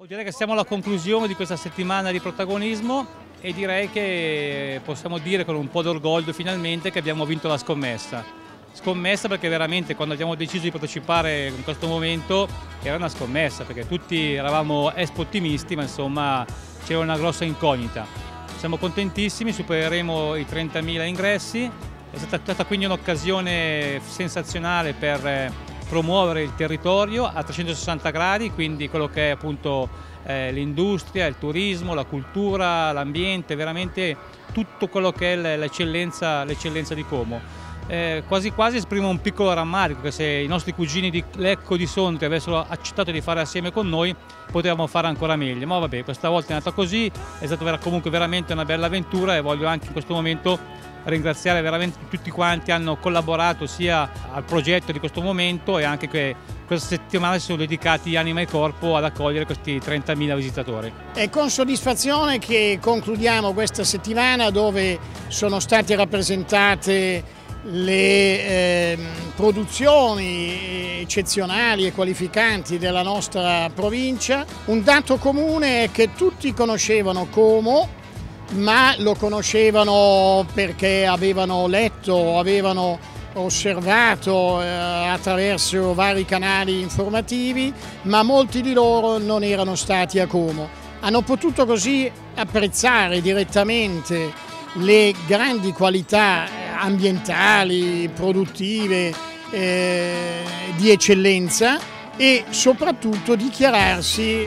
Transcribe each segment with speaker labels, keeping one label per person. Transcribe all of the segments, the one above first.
Speaker 1: Direi che siamo alla conclusione di questa settimana di protagonismo e direi che possiamo dire con un po' d'orgoglio finalmente che abbiamo vinto la scommessa. Scommessa perché veramente quando abbiamo deciso di partecipare in questo momento era una scommessa, perché tutti eravamo expo ottimisti, ma insomma c'era una grossa incognita. Siamo contentissimi, supereremo i 30.000 ingressi, è stata quindi un'occasione sensazionale per promuovere il territorio a 360 gradi, quindi quello che è appunto l'industria, il turismo, la cultura, l'ambiente, veramente tutto quello che è l'eccellenza di Como. Quasi quasi esprimo un piccolo rammarico che se i nostri cugini di Lecco di Sondrio avessero accettato di fare assieme con noi potevamo fare ancora meglio, ma vabbè, questa volta è andata così, è stata comunque veramente una bella avventura e voglio anche in questo momento ringraziare veramente tutti quanti hanno collaborato sia al progetto di questo momento e anche che questa settimana si sono dedicati anima e corpo ad accogliere questi 30.000 visitatori. È con soddisfazione che concludiamo questa settimana dove sono state rappresentate le produzioni eccezionali e qualificanti della nostra provincia. Un dato comune è che tutti conoscevano Como, ma lo conoscevano perché avevano letto, avevano osservato attraverso vari canali informativi, ma molti di loro non erano stati a Como. Hanno potuto così apprezzare direttamente le grandi qualità ambientali, produttive, di eccellenza e soprattutto dichiararsi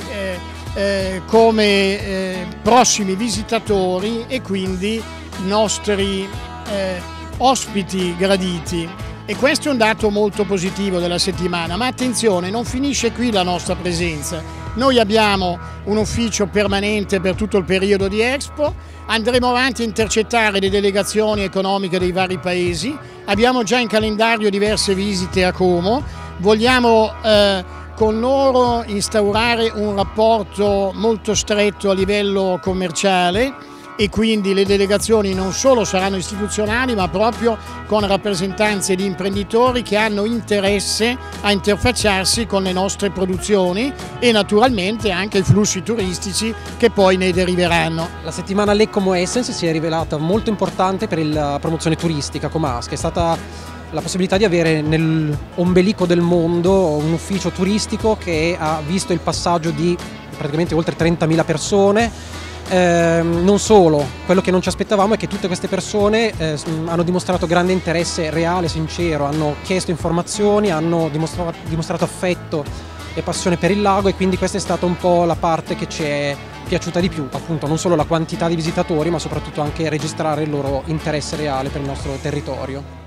Speaker 1: come prossimi visitatori e quindi nostri ospiti graditi. E questo è un dato molto positivo della settimana, ma attenzione, non finisce qui la nostra presenza. Noi abbiamo un ufficio permanente per tutto il periodo di Expo, andremo avanti a intercettare le delegazioni economiche dei vari paesi, abbiamo già in calendario diverse visite a Como, vogliamo con loro instaurare un rapporto molto stretto a livello commerciale e quindi le delegazioni non solo saranno istituzionali ma proprio con rappresentanze di imprenditori che hanno interesse a interfacciarsi con le nostre produzioni e naturalmente anche i flussi turistici che poi ne deriveranno.
Speaker 2: La settimana Lecco Essence si è rivelata molto importante per la promozione turistica comasca, è stata la possibilità di avere nell'ombelico del mondo un ufficio turistico che ha visto il passaggio di praticamente oltre 30.000 persone. Non solo, quello che non ci aspettavamo è che tutte queste persone hanno dimostrato grande interesse reale, sincero, hanno chiesto informazioni, hanno dimostrato affetto e passione per il lago e quindi questa è stata un po' la parte che ci è piaciuta di più, appunto non solo la quantità di visitatori ma soprattutto anche registrare il loro interesse reale per il nostro territorio.